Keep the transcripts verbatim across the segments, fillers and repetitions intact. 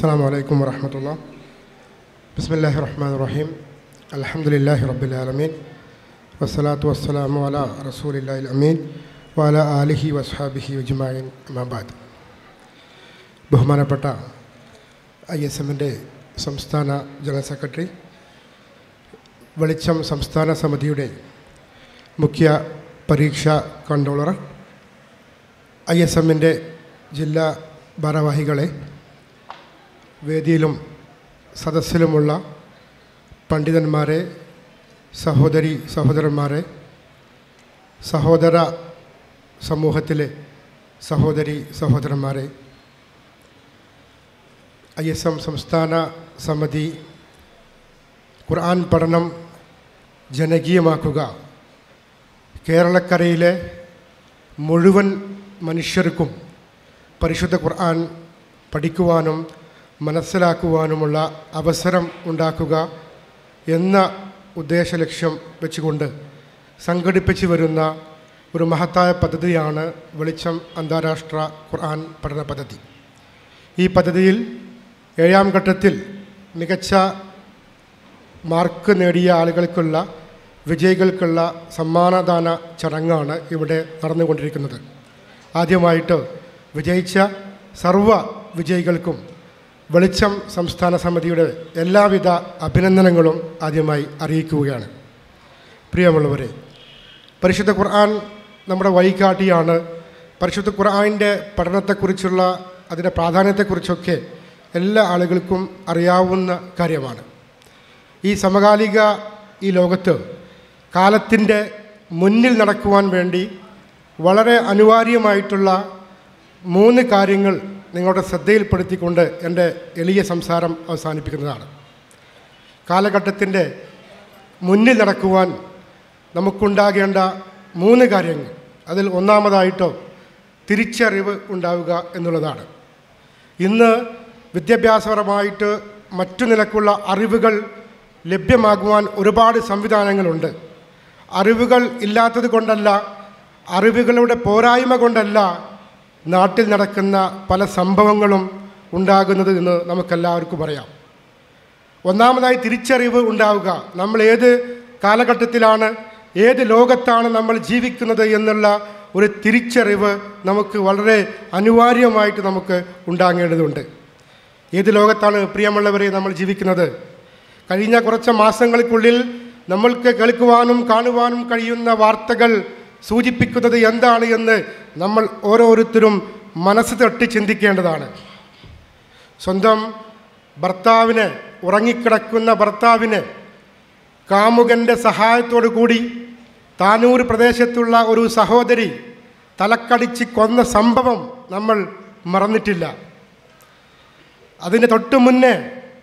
السلام عليكم ورحمة الله. بسم الله الرحمن الرحيم. الحمد لله رب العالمين والصلاة والسلام على رسول الله الأمين وعلى آله وأصحابه أجمعين. أما بعد. ബഹുമാനപ്പെട്ട I S എമ്മിൻ്റെ സംസ്ഥാന ജനറൽ സെക്രട്ടറി, വെളിച്ചം സംസ്ഥാന സമിതിയുടെ മുഖ്യ പരീക്ഷാ കൺട്രോളർ, ഐ എസ് എമ്മിൻ്റെ ജില്ലാ ഭാരവാഹികളെ, വേദിയിലും സദസ്സിലുമുള്ള പണ്ഡിതന്മാരെ, സഹോദരി സഹോദരന്മാരെ, സഹോദര സമൂഹത്തിലെ സഹോദരി സഹോദരന്മാരെ, ഐ എസ് എം സംസ്ഥാന സമിതി ഖുർആൻ പഠനം ജനകീയമാക്കുക, കേരളക്കരയിലെ മുഴുവൻ മനുഷ്യർക്കും പരിശുദ്ധ ഖുർആൻ പഠിക്കുവാനും മനസ്സിലാക്കുവാനുമുള്ള അവസരം ഉണ്ടാക്കുക എന്ന ഉദ്ദേശലക്ഷ്യം വെച്ചുകൊണ്ട് സംഘടിപ്പിച്ചു വരുന്ന ഒരു മഹത്തായ പദ്ധതിയാണ് വെളിച്ചം അന്താരാഷ്ട്ര ഖുർആൻ പഠന പദ്ധതി. ഈ പദ്ധതിയിൽ ഏഴാം ഘട്ടത്തിൽ മികച്ച മാർക്ക് നേടിയ ആളുകൾക്കുള്ള വിജയികൾക്കുള്ള സമ്മാനദാന ചടങ്ങാണ് ഇവിടെ നടന്നുകൊണ്ടിരിക്കുന്നത്. ആദ്യമായിട്ട് വിജയിച്ച സർവ വിജയികൾക്കും വെളിച്ചം സംസ്ഥാന സമിതിയുടെ എല്ലാവിധ അഭിനന്ദനങ്ങളും ആദ്യമായി അറിയിക്കുകയാണ്. പ്രിയമുള്ളവരെ, പരിശുദ്ധ ഖുർആൻ നമ്മുടെ വഴികാട്ടിയാണ്. പരിശുദ്ധ ഖുർആനിൻ്റെ പഠനത്തെക്കുറിച്ചുള്ള അതിൻ്റെ പ്രാധാന്യത്തെക്കുറിച്ചൊക്കെ എല്ലാ ആളുകൾക്കും അറിയാവുന്ന കാര്യമാണ്. ഈ സമകാലിക ഈ ലോകത്ത് കാലത്തിൻ്റെ മുന്നിൽ നടക്കുവാൻ വേണ്ടി വളരെ അനിവാര്യമായിട്ടുള്ള മൂന്ന് കാര്യങ്ങൾ നിങ്ങളുടെ ശ്രദ്ധയിൽപ്പെടുത്തിക്കൊണ്ട് എൻ്റെ എളിയ സംസാരം അവസാനിപ്പിക്കുന്നതാണ്. കാലഘട്ടത്തിൻ്റെ മുന്നിൽ നടക്കുവാൻ നമുക്കുണ്ടാകേണ്ട മൂന്ന് കാര്യങ്ങൾ, അതിൽ ഒന്നാമതായിട്ടോ തിരിച്ചറിവ് ഉണ്ടാവുക എന്നുള്ളതാണ്. ഇന്ന് വിദ്യാഭ്യാസപരമായിട്ട് മറ്റു നിലക്കുള്ള അറിവുകൾ ലഭ്യമാകുവാൻ ഒരുപാട് സംവിധാനങ്ങളുണ്ട്. അറിവുകൾ ഇല്ലാത്തത് കൊണ്ടല്ല, അറിവുകളുടെ പോരായ്മ കൊണ്ടല്ല നാട്ടിൽ നടക്കുന്ന പല സംഭവങ്ങളും ഉണ്ടാകുന്നത് എന്ന് നമുക്കെല്ലാവർക്കും പറയാം. ഒന്നാമതായി തിരിച്ചറിവ് ഉണ്ടാവുക. നമ്മൾ ഏത് കാലഘട്ടത്തിലാണ്, ഏത് ലോകത്താണ് നമ്മൾ ജീവിക്കുന്നത് എന്നുള്ള ഒരു തിരിച്ചറിവ് നമുക്ക് വളരെ അനിവാര്യമായിട്ട് നമുക്ക് ഉണ്ടാകേണ്ടതുണ്ട്. ഏത് ലോകത്താണ് പ്രിയമുള്ളവരെ നമ്മൾ ജീവിക്കുന്നത്? കഴിഞ്ഞ കുറച്ച് മാസങ്ങൾക്കുള്ളിൽ നമ്മൾക്ക് കേൾക്കുവാനും കാണുവാനും കഴിയുന്ന വാർത്തകൾ സൂചിപ്പിക്കുന്നത് എന്താണ് എന്ന് നമ്മൾ ഓരോരുത്തരും മനസ്സ് തട്ടി ചിന്തിക്കേണ്ടതാണ്. സ്വന്തം ഭർത്താവിനെ, ഉറങ്ങിക്കിടക്കുന്ന ഭർത്താവിനെ കാമുകൻ്റെ സഹായത്തോടു കൂടി താനൂർ പ്രദേശത്തുള്ള ഒരു സഹോദരി തലക്കടിച്ച് കൊന്ന സംഭവം നമ്മൾ മറന്നിട്ടില്ല. അതിന് തൊട്ടു മുന്നേ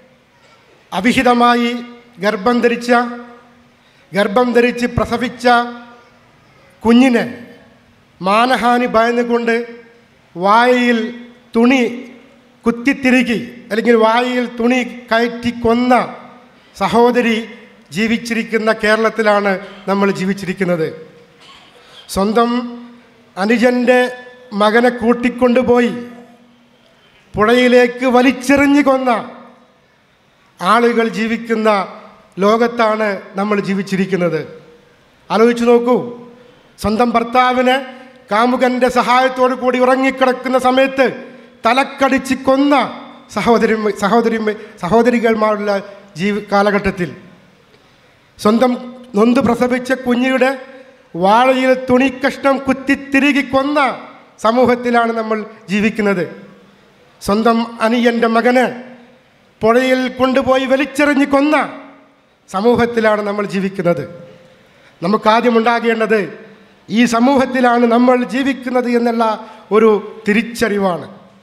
അവിഹിതമായി ഗർഭം ധരിച്ച ഗർഭം ധരിച്ച് പ്രസവിച്ച കുഞ്ഞിനെ മാനഹാനി ഭയന്നുകൊണ്ട് വായയിൽ തുണി കുത്തിത്തിരുകി അല്ലെങ്കിൽ വായയിൽ തുണി കയറ്റി കൊന്ന സഹോദരി ജീവിച്ചിരിക്കുന്ന കേരളത്തിലാണ് നമ്മൾ ജീവിച്ചിരിക്കുന്നത്. സ്വന്തം അനുജൻ്റെ മകനെ കൂട്ടിക്കൊണ്ടുപോയി പുഴയിലേക്ക് വലിച്ചെറിഞ്ഞു കൊന്ന ആളുകൾ ജീവിക്കുന്ന ലോകത്താണ് നമ്മൾ ജീവിച്ചിരിക്കുന്നത്. ആലോചിച്ച് നോക്കൂ. സ്വന്തം ഭർത്താവിനെ കാമുകൻ്റെ സഹായത്തോടു കൂടി ഉറങ്ങിക്കിടക്കുന്ന സമയത്ത് തലക്കടിച്ച് കൊന്ന സഹോദരി സഹോദരി സഹോദരികൾമാരുള്ള ജീവി കാലഘട്ടത്തിൽ സ്വന്തം നൊന്ത് പ്രസവിച്ച കുഞ്ഞിയുടെ വാഴയിൽ തുണിക്കഷ്ണം കുത്തിത്തിരുകി കൊന്ന സമൂഹത്തിലാണ് നമ്മൾ ജീവിക്കുന്നത്. സ്വന്തം അനിയൻ്റെ മകനെ പുഴയിൽ കൊണ്ടുപോയി വലിച്ചെറിഞ്ഞ് കൊന്ന സമൂഹത്തിലാണ് നമ്മൾ ജീവിക്കുന്നത്. നമുക്കാദ്യം ഉണ്ടാകേണ്ടത് ഈ സമൂഹത്തിലാണ് നമ്മൾ ജീവിക്കുന്നത് എന്നുള്ള ഒരു തിരിച്ചറിവാണ്.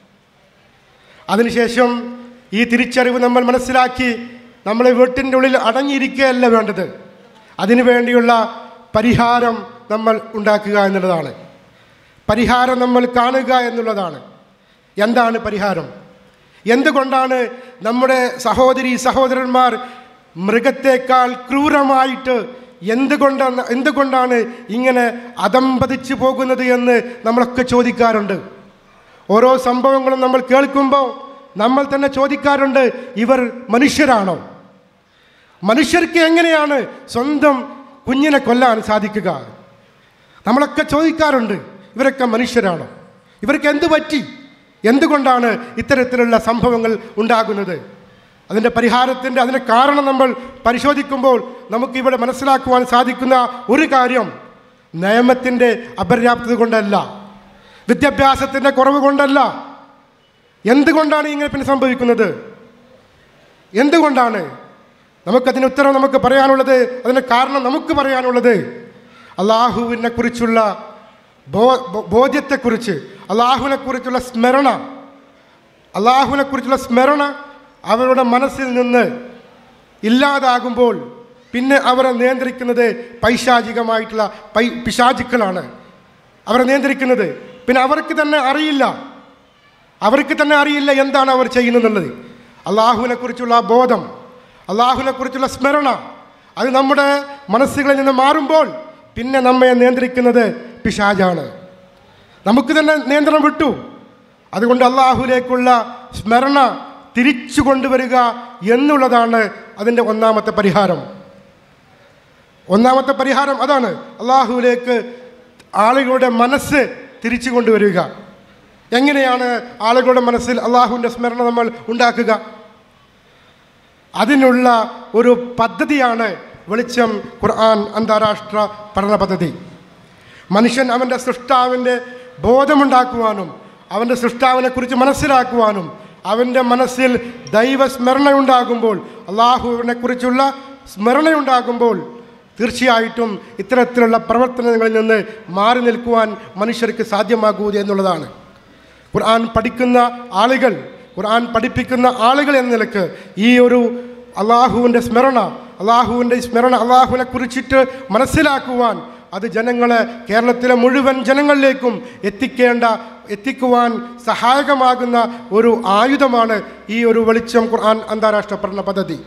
അതിനുശേഷം ഈ തിരിച്ചറിവ് നമ്മൾ മനസ്സിലാക്കി നമ്മളെ വീട്ടിൻ്റെ ഉള്ളിൽ അടങ്ങിയിരിക്കുകയല്ല വേണ്ടത്. അതിനു വേണ്ടിയുള്ള പരിഹാരം നമ്മൾ ഉണ്ടാക്കുക എന്നുള്ളതാണ്. പരിഹാരം നമ്മൾ കാണുക എന്നുള്ളതാണ്. എന്താണ് പരിഹാരം? എന്തുകൊണ്ടാണ് നമ്മുടെ സഹോദരി സഹോദരന്മാർ മൃഗത്തേക്കാൾ ക്രൂരമായിട്ട് എന്തുകൊണ്ടാണ് എന്തുകൊണ്ടാണ് ഇങ്ങനെ അധംപതിച്ചു പോകുന്നത് എന്ന് നമ്മളൊക്കെ ചോദിക്കാറുണ്ട്. ഓരോ സംഭവങ്ങളും നമ്മൾ കേൾക്കുമ്പോൾ നമ്മൾ തന്നെ ചോദിക്കാറുണ്ട്, ഇവർ മനുഷ്യരാണോ? മനുഷ്യർക്ക് എങ്ങനെയാണ് സ്വന്തം കുഞ്ഞിനെ കൊല്ലാൻ സാധിക്കുക? നമ്മളൊക്കെ ചോദിക്കാറുണ്ട്, ഇവരൊക്കെ മനുഷ്യരാണോ? ഇവർക്ക് എന്ത് പറ്റി? എന്തുകൊണ്ടാണ് ഇത്തരത്തിലുള്ള സംഭവങ്ങൾ ഉണ്ടാകുന്നത്? അതിൻ്റെ പരിഹാരത്തിൻ്റെ അതിൻ്റെ കാരണം നമ്മൾ പരിശോധിക്കുമ്പോൾ നമുക്കിവിടെ മനസ്സിലാക്കുവാൻ സാധിക്കുന്ന ഒരു കാര്യം, നിയമത്തിൻ്റെ അപര്യാപ്തത കൊണ്ടല്ല, വിദ്യാഭ്യാസത്തിൻ്റെ കുറവ് കൊണ്ടല്ല. എന്തുകൊണ്ടാണ് ഇങ്ങനെ പിന്നെ സംഭവിക്കുന്നത്? എന്തുകൊണ്ടാണ്? നമുക്കതിന് ഉത്തരം നമുക്ക് പറയാനുള്ളത്, അതിന് കാരണം നമുക്ക് പറയാനുള്ളത്, അള്ളാഹുവിനെ കുറിച്ചുള്ള ബോ ബോധ്യത്തെക്കുറിച്ച്, അള്ളാഹുവിനെ കുറിച്ചുള്ള സ്മരണ അള്ളാഹുവിനെ കുറിച്ചുള്ള സ്മരണ അവരുടെ മനസ്സിൽ നിന്ന് ഇല്ലാതാകുമ്പോൾ പിന്നെ അവരെ നിയന്ത്രിക്കുന്നത് പൈശാചികമായിട്ടുള്ള പൈ പിശാചുക്കളാണ് അവരെ നിയന്ത്രിക്കുന്നത്. പിന്നെ അവർക്ക് തന്നെ അറിയില്ല അവർക്ക് തന്നെ അറിയില്ല എന്താണ് അവർ ചെയ്യുന്നതെന്നുള്ളത്. അള്ളാഹുവിനെ കുറിച്ചുള്ള ബോധം, അള്ളാഹുവിനെ കുറിച്ചുള്ള സ്മരണ അത് നമ്മുടെ മനസ്സുകളിൽ നിന്ന് മാറുമ്പോൾ പിന്നെ നമ്മെ നിയന്ത്രിക്കുന്നത് പിശാചാണ്. നമുക്ക് തന്നെ നിയന്ത്രണം വിട്ടു. അതുകൊണ്ട് അള്ളാഹുവിലേക്കുള്ള സ്മരണ തിരിച്ചു കൊണ്ടുവരിക എന്നുള്ളതാണ് അതിൻ്റെ ഒന്നാമത്തെ പരിഹാരം. ഒന്നാമത്തെ പരിഹാരം അതാണ്, അള്ളാഹുവിലേക്ക് ആളുകളുടെ മനസ്സ് തിരിച്ചു കൊണ്ടുവരിക. എങ്ങനെയാണ് ആളുകളുടെ മനസ്സിൽ അള്ളാഹുവിൻ്റെ സ്മരണ നമ്മൾ ഉണ്ടാക്കുക? അതിനുള്ള ഒരു പദ്ധതിയാണ് വെളിച്ചം ഖുർആൻ അന്താരാഷ്ട്ര പഠന പദ്ധതി. മനുഷ്യൻ അവൻ്റെ സൃഷ്ടാവിൻ്റെ ബോധമുണ്ടാക്കുവാനും അവൻ്റെ സൃഷ്ടാവിനെ കുറിച്ച് മനസ്സിലാക്കുവാനും അവൻ്റെ മനസ്സിൽ ദൈവസ്മരണയുണ്ടാകുമ്പോൾ, അള്ളാഹുവിനെ കുറിച്ചുള്ള സ്മരണയുണ്ടാകുമ്പോൾ തീർച്ചയായിട്ടും ഇത്തരത്തിലുള്ള പ്രവർത്തനങ്ങളിൽ നിന്ന് മാറി നിൽക്കുവാൻ മനുഷ്യർക്ക് സാധ്യമാകൂ എന്നുള്ളതാണ്. ഖുർആൻ പഠിക്കുന്ന ആളുകൾ, ഖുർആൻ പഠിപ്പിക്കുന്ന ആളുകൾ എന്ന നിലക്ക് ഈ ഒരു അള്ളാഹുവിൻ്റെ സ്മരണ അള്ളാഹുവിൻ്റെ സ്മരണ അള്ളാഹുവിനെ കുറിച്ചിട്ട് മനസ്സിലാക്കുവാൻ അത് ജനങ്ങളെ, കേരളത്തിലെ മുഴുവൻ ജനങ്ങളിലേക്കും എത്തിക്കേണ്ട എത്തിക്കുവാൻ സഹായകമാകുന്ന ഒരു ആയുധമാണ് ഈ ഒരു വെളിച്ചം ഖുർആൻ അന്താരാഷ്ട്ര പഠന പദ്ധതി.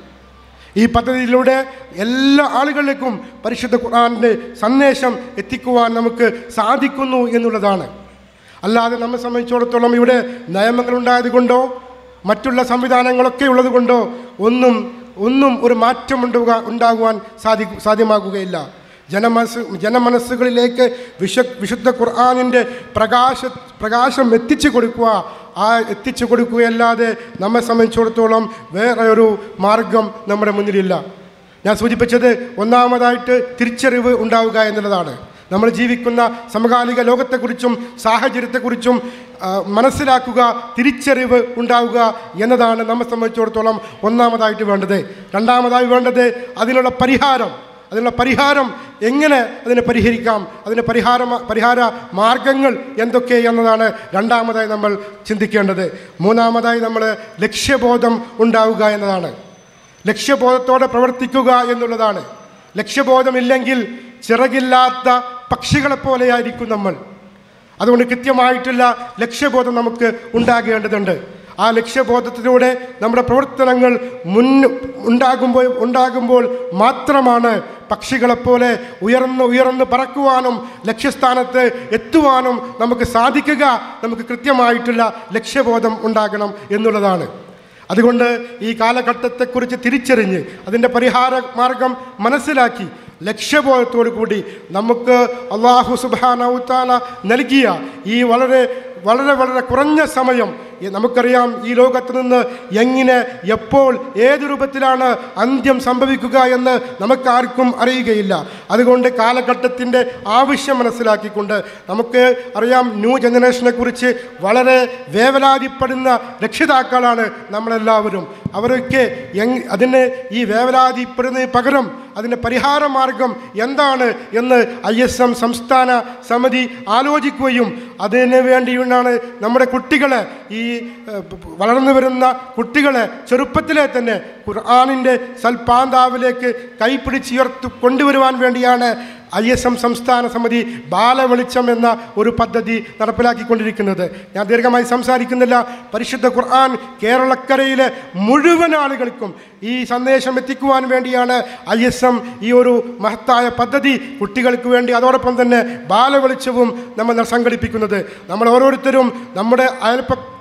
ഈ പദ്ധതിയിലൂടെ എല്ലാ ആളുകളിലേക്കും പരിശുദ്ധ ഖുർആനിൻ്റെ സന്ദേശം എത്തിക്കുവാൻ നമുക്ക് സാധിക്കുന്നു എന്നുള്ളതാണ്. അല്ലാതെ നമ്മെ സംബന്ധിച്ചിടത്തോളം ഇവിടെ നിയമങ്ങളുണ്ടായത് കൊണ്ടോ മറ്റുള്ള സംവിധാനങ്ങളൊക്കെ ഉള്ളത് കൊണ്ടോ ഒന്നും ഒന്നും ഒരു മാറ്റം ഉണ്ടാകുക ഉണ്ടാകുവാൻ സാധി സാധ്യമാകുകയില്ല. ജനമനസ് ജനമനസ്സുകളിലേക്ക് വിശ വിശുദ്ധ ഖുർആനിൻ്റെ പ്രകാശ പ്രകാശം എത്തിച്ചു കൊടുക്കുക ആ എത്തിച്ചു കൊടുക്കുകയല്ലാതെ നമ്മെ സംബന്ധിച്ചിടത്തോളം വേറെ ഒരു മാർഗം നമ്മുടെ മുന്നിലില്ല. ഞാൻ സൂചിപ്പിച്ചത് ഒന്നാമതായിട്ട് തിരിച്ചറിവ് ഉണ്ടാവുക എന്നുള്ളതാണ്. നമ്മൾ ജീവിക്കുന്ന സമകാലിക ലോകത്തെക്കുറിച്ചും സാഹചര്യത്തെക്കുറിച്ചും മനസ്സിലാക്കുക, തിരിച്ചറിവ് ഉണ്ടാവുക എന്നതാണ് നമ്മെ സംബന്ധിച്ചിടത്തോളം ഒന്നാമതായിട്ട് വേണ്ടത്. രണ്ടാമതായി വേണ്ടത് അതിനുള്ള പരിഹാരം അതിനുള്ള പരിഹാരം എങ്ങനെ അതിനെ പരിഹരിക്കാം, അതിന് പരിഹാര പരിഹാര മാർഗങ്ങൾ എന്തൊക്കെ എന്നതാണ് രണ്ടാമതായി നമ്മൾ ചിന്തിക്കേണ്ടത്. മൂന്നാമതായി നമ്മൾ ലക്ഷ്യബോധം ഉണ്ടാവുക എന്നതാണ്. ലക്ഷ്യബോധത്തോടെ പ്രവർത്തിക്കുക എന്നുള്ളതാണ്. ലക്ഷ്യബോധമില്ലെങ്കിൽ ചിറകില്ലാത്ത പക്ഷികളെപ്പോലെയായിരിക്കും നമ്മൾ. അതുകൊണ്ട് കൃത്യമായിട്ടുള്ള ലക്ഷ്യബോധം നമുക്ക് ഉണ്ടാകേണ്ടതുണ്ട്. ആ ലക്ഷ്യബോധത്തിലൂടെ നമ്മുടെ പ്രവർത്തനങ്ങൾ മുൻ ഉണ്ടാകുമ്പോൾ ഉണ്ടാകുമ്പോൾ മാത്രമാണ് പക്ഷികളെപ്പോലെ ഉയർന്ന് ഉയർന്ന് പറക്കുവാനും ലക്ഷ്യസ്ഥാനത്ത് എത്തുവാനും നമുക്ക് സാധിക്കുക. നമുക്ക് കൃത്യമായിട്ടുള്ള ലക്ഷ്യബോധം ഉണ്ടാകണം എന്നുള്ളതാണ്. അതുകൊണ്ട് ഈ കാലഘട്ടത്തെക്കുറിച്ച് തിരിച്ചറിഞ്ഞ് അതിൻ്റെ പരിഹാര മാർഗം മനസ്സിലാക്കി ലക്ഷ്യബോധത്തോടു കൂടി നമുക്ക് അല്ലാഹു സുബ്ഹാനഹു വ തആല നൽകിയ ഈ വളരെ വളരെ വളരെ കുറഞ്ഞ സമയം, നമുക്കറിയാം ഈ ലോകത്ത് നിന്ന് എങ്ങനെ എപ്പോൾ ഏത് രൂപത്തിലാണ് അന്ത്യം സംഭവിക്കുക എന്ന് നമുക്കാർക്കും അറിയുകയില്ല. അതുകൊണ്ട് കാലഘട്ടത്തിൻ്റെ ആവശ്യം മനസ്സിലാക്കിക്കൊണ്ട് നമുക്ക് അറിയാം ന്യൂ ജനറേഷനെ കുറിച്ച് വളരെ വേവലാതിപ്പെടുന്ന രക്ഷിതാക്കളാണ് നമ്മളെല്ലാവരും. അവരൊക്കെ എങ് അതിന് ഈ വേവലാതിപ്പെടുന്നതിന് പകരം അതിൻ്റെ പരിഹാര മാർഗം എന്താണ് എന്ന് ഐ എസ് എം സംസ്ഥാന സമിതി ആലോചിക്കുകയും അതിനു വേണ്ടിയാണ് നമ്മുടെ കുട്ടികളെ, ഈ വളർന്നു വരുന്ന കുട്ടികളെ ചെറുപ്പത്തിലെ തന്നെ ഖുർആനിൻ്റെ സൽപാന്താവിലേക്ക് കൈപ്പിടിച്ചുയർത്തു കൊണ്ടുവരുവാൻ വേണ്ടിയാണ് ഐ എസ് എം സംസ്ഥാന സമിതി ബാലവെളിച്ചം എന്ന ഒരു പദ്ധതി നടപ്പിലാക്കിക്കൊണ്ടിരിക്കുന്നത്. ഞാൻ ദീർഘമായി സംസാരിക്കുന്നില്ല. പരിശുദ്ധ ഖുർആൻ കേരളക്കരയിലെ മുഴുവൻ ആളുകൾക്കും ഈ സന്ദേശം എത്തിക്കുവാൻ വേണ്ടിയാണ് ഐ എസ് എം ഈ ഒരു മഹത്തായ പദ്ധതി കുട്ടികൾക്ക് വേണ്ടി അതോടൊപ്പം തന്നെ ബാലവെളിച്ചവും നമ്മൾ സംഘടിപ്പിക്കുന്നത്. നമ്മൾ ഓരോരുത്തരും നമ്മുടെ അയൽപ്പ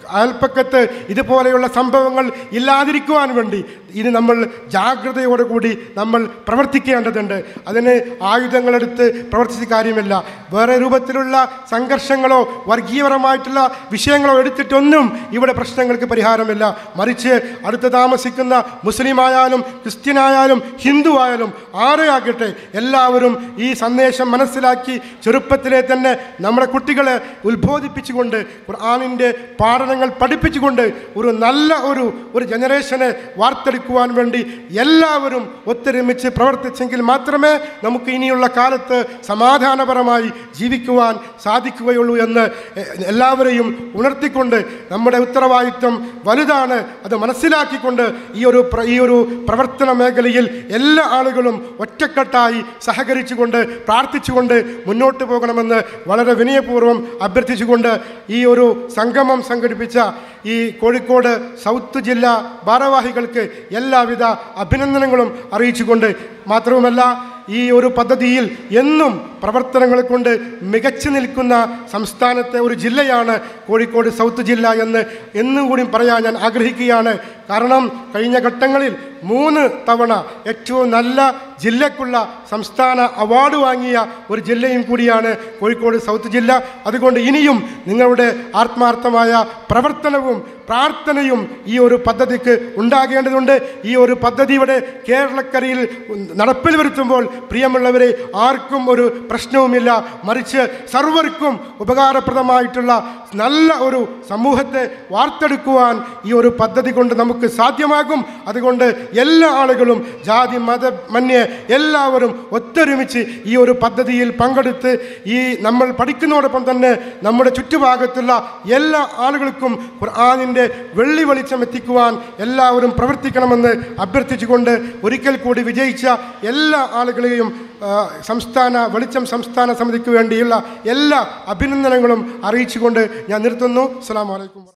അയൽപ്പക്കത്ത് ഇതുപോലെയുള്ള സംഭവങ്ങൾ ഇല്ലാതിരിക്കുവാൻ വേണ്ടി ഇനി നമ്മൾ ജാഗ്രതയോടുകൂടി നമ്മൾ പ്രവർത്തിക്കേണ്ടതുണ്ട്. അതിന് ആയുധങ്ങളെടുത്ത് പ്രവർത്തിച്ച കാര്യമില്ല. വേറെ രൂപത്തിലുള്ള സംഘർഷങ്ങളോ വർഗീയപരമായിട്ടുള്ള വിഷയങ്ങളോ എടുത്തിട്ടൊന്നും ഇവിടെ പ്രശ്നങ്ങൾക്ക് പരിഹാരമില്ല. മറിച്ച് അടുത്ത് താമസിക്കുന്ന മുസ്ലിം ആയാലും ക്രിസ്ത്യനായാലും ഹിന്ദു ആയാലും ആരെയാകട്ടെ എല്ലാവരും ഈ സന്ദേശം മനസ്സിലാക്കി ചെറുപ്പത്തിലെ തന്നെ നമ്മുടെ കുട്ടികളെ ഉത്ബോധിപ്പിച്ചുകൊണ്ട് ഖുർആനിൻ്റെ പാഠനങ്ങൾ പഠിപ്പിച്ചുകൊണ്ട് ഒരു നല്ല ഒരു ഒരു ജനറേഷനെ വാർത്തെടുക്കുവാൻ വേണ്ടി എല്ലാവരും ഒത്തൊരുമിച്ച് പ്രവർത്തിച്ചെങ്കിൽ മാത്രമേ നമുക്ക് ഇനിയുള്ള കാലത്ത് സമാധാനപരമായി ജീവിക്കുവാൻ സാധിക്കുകയുള്ളൂ എന്ന് എല്ലാവരെയും ഉണർത്തിക്കൊണ്ട് നമ്മുടെ ഉത്തരവാദിത്വം വലുതാണ് അത് മനസ്സിലാക്കിക്കൊണ്ട് ഈ ഒരു ഈ ഒരു പ്രവർത്തന മേഖലയിൽ എല്ലാ ആളുകളും ഒറ്റക്കെട്ടായി സഹകരിച്ചുകൊണ്ട് പ്രാർത്ഥിച്ചുകൊണ്ട് മുന്നോട്ട് പോകണമെന്ന് വളരെ വിനയപൂർവ്വം അഭ്യർത്ഥിച്ചുകൊണ്ട് ഈ ഒരു സംഗമം സംഘടിപ്പിച്ച ഈ കോഴിക്കോട് സൗത്ത് ജില്ലാ ഭാരവാഹികൾക്ക് എല്ലാവിധ അഭിനന്ദനങ്ങളും അറിയിച്ചുകൊണ്ട് മാത്രവുമല്ല ഈ ഒരു പദ്ധതിയിൽ എന്നും പ്രവർത്തനങ്ങൾ കൊണ്ട് മികച്ചു നിൽക്കുന്ന സംസ്ഥാനത്തെ ഒരു ജില്ലയാണ് കോഴിക്കോട് സൗത്ത് ജില്ല എന്ന് എന്നും കൂടി പറയാൻ ഞാൻ ആഗ്രഹിക്കുകയാണ്. കാരണം കഴിഞ്ഞ ഘട്ടങ്ങളിൽ മൂന്ന് തവണ ഏറ്റവും നല്ല ജില്ലക്കുള്ള സംസ്ഥാന അവാർഡ് വാങ്ങിയ ഒരു ജില്ലയും കൂടിയാണ് കോഴിക്കോട് സൗത്ത് ജില്ല. അതുകൊണ്ട് ഇനിയും നിങ്ങളുടെ ആത്മാർത്ഥമായ പ്രവർത്തനവും പ്രാർത്ഥനയും ഈ ഒരു പദ്ധതിക്ക് ഉണ്ടാകേണ്ടതുണ്ട്. ഈ ഒരു പദ്ധതിയുടെ കേരളക്കരയിൽ നടപ്പിൽ വരുത്തുമ്പോൾ പ്രിയമുള്ളവരെ ആർക്കും ഒരു പ്രശ്നവുമില്ല. മറിച്ച് സർവർക്കും ഉപകാരപ്രദമായിട്ടുള്ള നല്ല ഒരു സമൂഹത്തെ വാർത്തെടുക്കുവാൻ ഈ ഒരു പദ്ധതി കൊണ്ട് നമുക്ക് സാധ്യമാകും. അതുകൊണ്ട് എല്ലാ ആളുകളും ജാതി മതമന്യേ എല്ലാവരും ഒത്തൊരുമിച്ച് ഈ ഒരു പദ്ധതിയിൽ പങ്കെടുത്ത് ഈ നമ്മൾ പഠിക്കുന്നതോടൊപ്പം തന്നെ നമ്മുടെ ചുറ്റുഭാഗത്തുള്ള എല്ലാ ആളുകൾക്കും ഖുർആനിൻ്റെ വെള്ളി വെളിച്ചം എത്തിക്കുവാൻ എല്ലാവരും പ്രവർത്തിക്കണമെന്ന് അഭ്യർത്ഥിച്ചുകൊണ്ട് ഒരിക്കൽ കൂടി വിജയിച്ച എല്ലാ ആളുകളെയും സംസ്ഥാന വെളിച്ചം സംസ്ഥാന സമിതിക്ക് വേണ്ടിയുള്ള എല്ലാ അഭിനന്ദനങ്ങളും അറിയിച്ചുകൊണ്ട് ഞാൻ നിർത്തുന്നു. അസ്സലാമു അലൈക്കും.